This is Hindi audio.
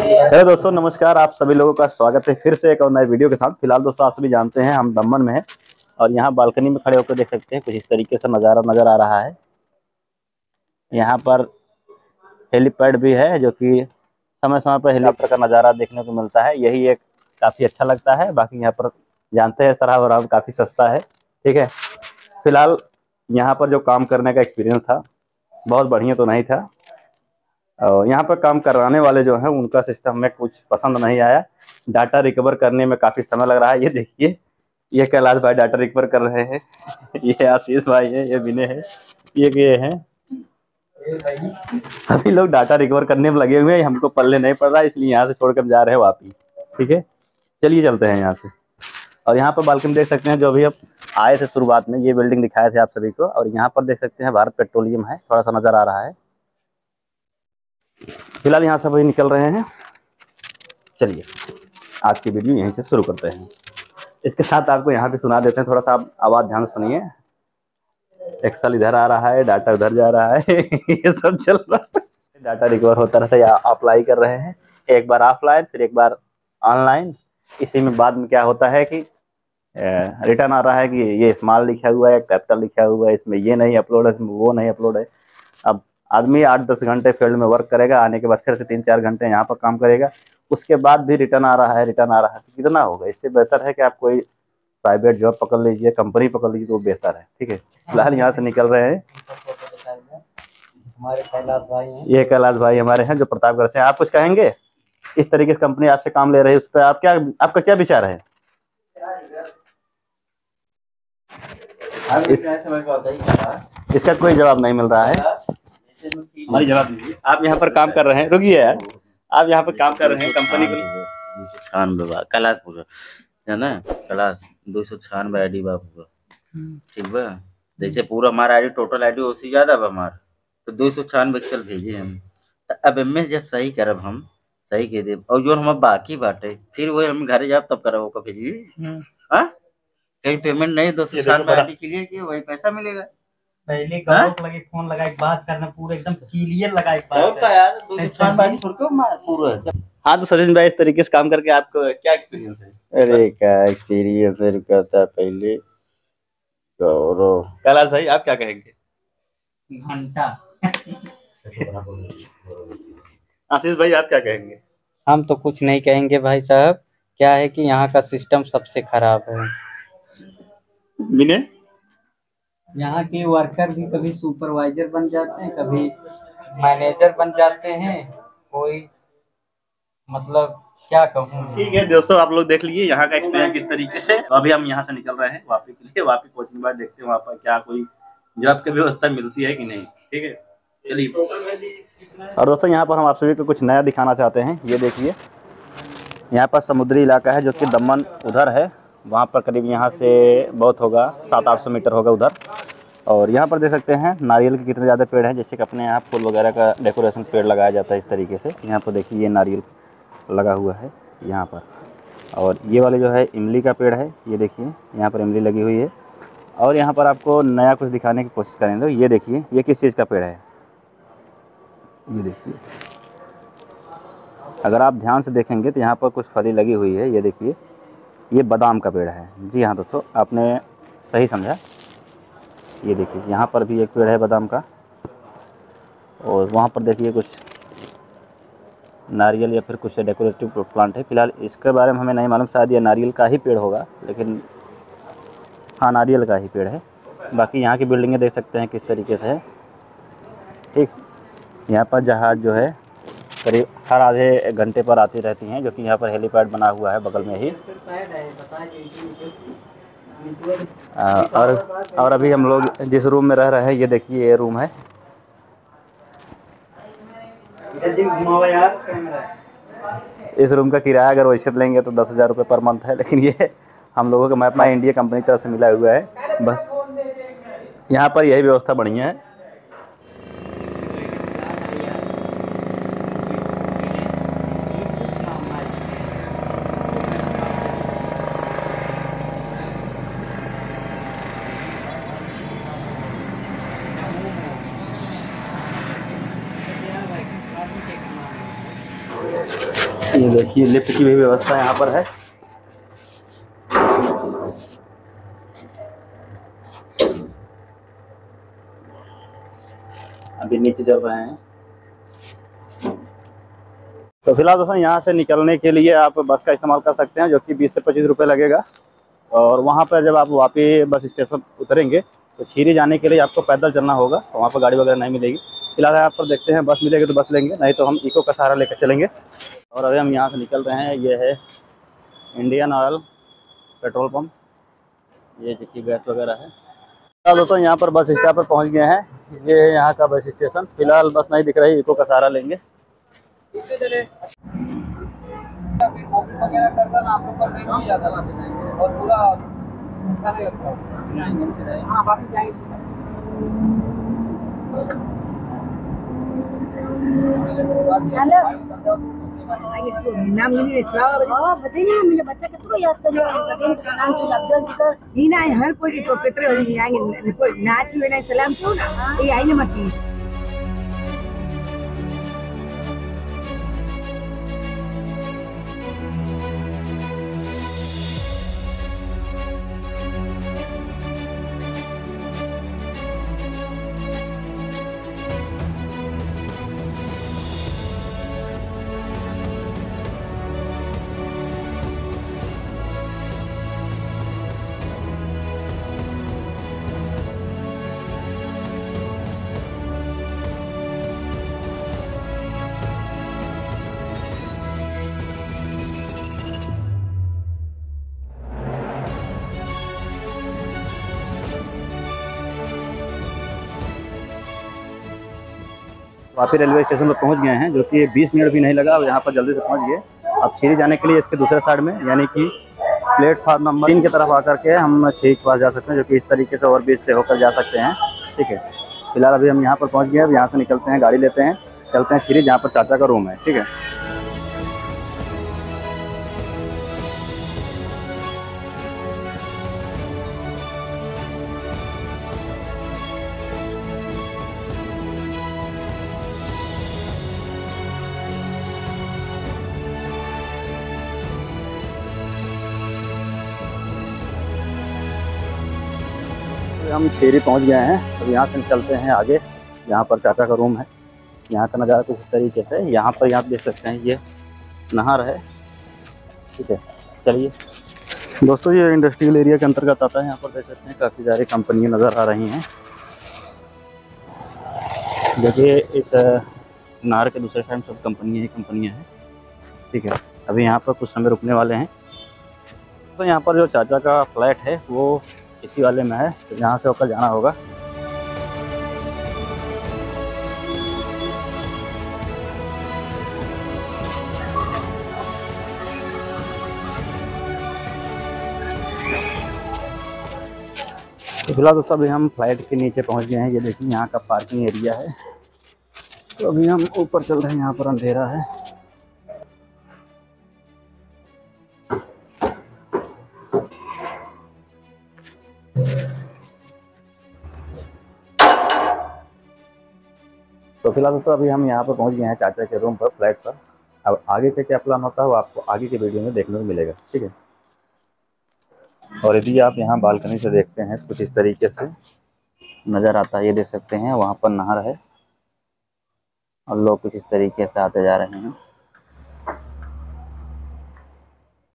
हेलो दोस्तों, नमस्कार। आप सभी लोगों का स्वागत है फिर से एक और नए वीडियो के साथ। फिलहाल दोस्तों आप सभी जानते हैं हम दमन में हैं और यहाँ बालकनी में खड़े होकर देख सकते हैं कुछ इस तरीके से नज़ारा नज़र आ रहा है। यहाँ पर हेलीपैड भी है जो कि समय समय पर हेलीकॉप्टर का नज़ारा देखने को मिलता है। यही एक काफ़ी अच्छा लगता है। बाकी यहाँ पर जानते हैं शराब वराब काफ़ी सस्ता है, ठीक है। फिलहाल यहाँ पर जो काम करने का एक्सपीरियंस था बहुत बढ़िया तो नहीं था। और यहाँ पर काम कराने वाले जो हैं उनका सिस्टम में कुछ पसंद नहीं आया। डाटा रिकवर करने में काफ़ी समय लग रहा है। ये देखिए, ये कैलाश भाई डाटा रिकवर कर रहे हैं ये आशीष भाई है, ये विनय है, ये हैं। सभी लोग डाटा रिकवर करने में लगे हुए हैं। हमको पल्ले नहीं पड़ रहा है, इसलिए यहाँ से छोड़कर जा रहे हैं वापस, ठीक है। चलिए चलते हैं यहाँ से। और यहाँ पर बालकनी देख सकते हैं, जो अभी अब आए थे शुरुआत में ये बिल्डिंग दिखाए थे आप सभी को। और यहाँ पर देख सकते हैं भारत पेट्रोलियम है, थोड़ा सा नज़र आ रहा है। फिलहाल यहाँ से वही निकल रहे हैं। चलिए आज की वीडियो यहीं से शुरू करते हैं। इसके साथ आपको यहाँ पे सुना देते हैं, थोड़ा सा आप आवाज़ ध्यान सुनिए। एक्सेल इधर आ रहा है, डाटा उधर जा रहा है ये सब चल रहा है। डाटा रिकवर होता रहता है। अप्लाई कर रहे हैं, एक बार ऑफलाइन फिर एक बार ऑनलाइन। इसी में बाद में क्या होता है कि रिटर्न आ रहा है कि ये स्मॉल लिखा हुआ है, कैपिटल लिखा हुआ है, इसमें ये नहीं अपलोड है, इसमें वो नहीं अपलोड है। अब आदमी 8-10 घंटे फील्ड में वर्क करेगा, आने के बाद फिर से 3-4 घंटे यहाँ पर काम करेगा, उसके बाद भी रिटर्न आ रहा है, रिटर्न आ रहा है। तो कितना होगा? इससे बेहतर है कि आप कोई प्राइवेट जॉब पकड़ लीजिए, कंपनी पकड़ लीजिए, तो बेहतर है, ठीक है। फिलहाल यहाँ से निकल रहे हैं। हमारे कैलाश भाई हैं, ये कैलाश भाई हमारे हैं जो प्रतापगढ़ से हैं। आप कुछ कहेंगे? इस तरीके से कंपनी आपसे काम ले रही है, उस पर आपका क्या विचार है? इसका कोई जवाब नहीं मिल रहा है। हमारी जवाब दीजिए। आप यहाँ पर काम कर रहे हैं, रुकिए यार, आप यहाँ पर काम कर रहे हैं कंपनी को 296 कैलाश पूरा है ना। कैलाश 296 आईडी बाबू, ठीक बा। जैसे पूरा हमारा आईडी टोटल आईडी उससे ज्यादा बा हमार, तो 296 एक्सेल भेजे हम। तो अब एमएस जब सही करब हम सही कह दे, और जो हम बाकी बाटे फिर वो हम घर जाब तब करब ओका भेजी। हां कहीं पेमेंट नहीं 296 आईडी क्लियर किए वही पैसा मिलेगा। पहले गौरव लगे फोन लगाए बात करना, पूरा एकदम क्लियर लगाए बात का यार 296 आईडी छोड़ के पूरा। हाँ तो सचिन भाई, इस तरीके से काम करके आपको क्या एक्सपीरियंस है? अरे क्या एक्सपीरियंस कहता पहले गौरव। कैलाश भाई आप क्या कहेंगे? घंटा। आशीष भाई आप क्या कहेंगे? हम तो कुछ नहीं कहेंगे भाई साहब। क्या है कि यहाँ का सिस्टम सबसे खराब है। विनय, यहाँ के वर्कर भी कभी सुपरवाइजर बन जाते हैं, कभी मैनेजर बन जाते हैं। कोई मतलब क्या कहूँ। ठीक है दोस्तों, आप लोग देख लीजिए यहाँ का एक्सपीरियंस किस तरीके से। तो अभी हम यहाँ से निकल रहे हैं वापस के लिए। वापस पहुँचने के बाद देखते हैं वहाँ पर क्या कोई जॉब की व्यवस्था मिलती है कि नहीं, ठीक है। चलिए। और दोस्तों यहाँ पर हम आप सभी को कुछ नया दिखाना चाहते हैं। ये देखिए, यहाँ पर समुद्री इलाका है जो कि दमन उधर है, वहाँ पर करीब यहाँ से बहुत होगा 700-800 मीटर होगा उधर। और यहाँ पर देख सकते हैं नारियल के कितने ज़्यादा पेड़ हैं। जैसे कि अपने यहाँ फूल वगैरह का डेकोरेशन पेड़ लगाया जाता है इस तरीके से। यहाँ पर देखिए ये नारियल लगा हुआ है यहाँ पर। और ये वाले जो है इमली का पेड़ है, ये देखिए यहाँ पर इमली लगी हुई है। और यहाँ पर आपको नया कुछ दिखाने की कोशिश करेंगे। तो ये देखिए ये किस चीज़ का पेड़ है, ये देखिए। अगर आप ध्यान से देखेंगे तो यहाँ पर कुछ फली लगी हुई है। ये देखिए ये बादाम का पेड़ है। जी हाँ दोस्तों, आपने सही समझा। ये देखिए यहाँ पर भी एक पेड़ है बादाम का। और वहाँ पर देखिए कुछ नारियल या फिर कुछ डेकोरेटिव प्लांट है। फिलहाल इसके बारे में हमें नहीं मालूम, शायद ये नारियल का ही पेड़ होगा, लेकिन हाँ नारियल का ही पेड़ है। बाकी यहाँ की बिल्डिंगें देख सकते हैं किस तरीके से है, ठीक। यहाँ पर जहाज़ जो है करीब हर आधे घंटे पर आती रहती हैं, जो कि यहाँ पर हेलीपैड बना हुआ है बगल में ही। और अभी हम लोग जिस रूम में रह रहे हैं, ये देखिए ये रूम है। इस रूम का किराया अगर वैसे लेंगे तो 10,000 रुपये पर मंथ है, लेकिन ये हम लोगों को मैप माई इंडिया कंपनी की तरफ से मिला हुआ है। बस यहाँ पर यही व्यवस्था बढ़िया है। ये देखिए लिफ्ट की भी व्यवस्था यहाँ पर है। अभी नीचे चल रहे हैं। तो फिलहाल दोस्तों यहाँ से निकलने के लिए आप बस का इस्तेमाल कर सकते हैं, जो कि 20 से 25 रुपये लगेगा। और वहाँ पर जब आप वापी बस स्टेशन उतरेंगे तो खीरी जाने के लिए आपको पैदल चलना होगा, तो वहाँ पर गाड़ी वगैरह नहीं मिलेगी। फिलहाल यहाँ पर देखते हैं, बस मिलेगी तो बस लेंगे, नहीं तो हम इको का सहारा लेकर चलेंगे। और अभी हम यहाँ से निकल रहे हैं। ये है इंडियन ऑयल पेट्रोल पंप, ये देखिए गैस वगैरह है। फिलहाल दोस्तों यहाँ पर बस स्टॉप पर पहुँच गए हैं। ये यहाँ का बस स्टेशन। फिलहाल बस नहीं दिख रही, इको का सहारा लेंगे। वगैरह करता ना आप लोग पर नहीं जाता और पूरा अच्छा नहीं लगता। हाँ वापस जाएंगे। नाम नहीं बताइए मेरे बच्चा कितना याद करिए सलाम तो अफजल जिकर ही ना हर कोई तो कितने आएंगे कोई नाच हुए ना सलाम क्यों ना ये आइए मत वापी रेलवे स्टेशन पर पहुंच गए हैं, जो कि 20 मिनट भी नहीं लगा और यहाँ पर जल्दी से पहुंच गए। अब खीरी जाने के लिए इसके दूसरे साइड में, यानी कि प्लेटफार्म नंबर 3 की तरफ आकर के हम 6 के पास जा सकते हैं, जो कि इस तरीके से ओवरब्रिज से होकर जा सकते हैं। ठीक है, फिलहाल अभी हम यहाँ पर पहुँच गए। अब यहाँ से निकलते हैं, गाड़ी लेते हैं, चलते हैं खीरी, जहाँ पर चाचा का रूम है। ठीक है, हम खीरी पहुंच गए हैं। अब यहाँ से चलते हैं आगे, यहाँ पर चाचा का रूम है। यहाँ का नज़ारा कुछ इस तरीके से, यहाँ पर आप देख सकते हैं, ये नहर है। ठीक है, चलिए दोस्तों, ये इंडस्ट्रियल एरिया के अंतर्गत आता है। यहाँ पर देख सकते हैं काफ़ी सारी कंपनियाँ नज़र आ रही हैं। देखिए इस नहर के दूसरे साइड सब कंपनियाँ हैं। ठीक है, अभी यहाँ पर कुछ समय रुकने वाले हैं। तो यहाँ पर जो चाचा का फ्लैट है वो इसी वाले में है, तो यहाँ से होकर जाना होगा। तो फिलहाल दोस्तों अभी हम फ्लाइट के नीचे पहुँच गए हैं। ये देखिए यहाँ का पार्किंग एरिया है। तो अभी हम ऊपर चल रहे हैं, यहाँ पर अंधेरा है। तो फिलहाल दोस्तों अभी हम यहाँ पर पहुँच गए हैं चाचा के रूम पर, फ्लैट पर। अब आगे का क्या प्लान होता है वो आपको आगे के वीडियो में देखने को मिलेगा। ठीक है, और यदि आप यहाँ बालकनी से देखते हैं कुछ इस तरीके से नज़र आता है। ये देख सकते हैं वहाँ पर नहर है और लोग कुछ इस तरीके से आते जा रहे हैं।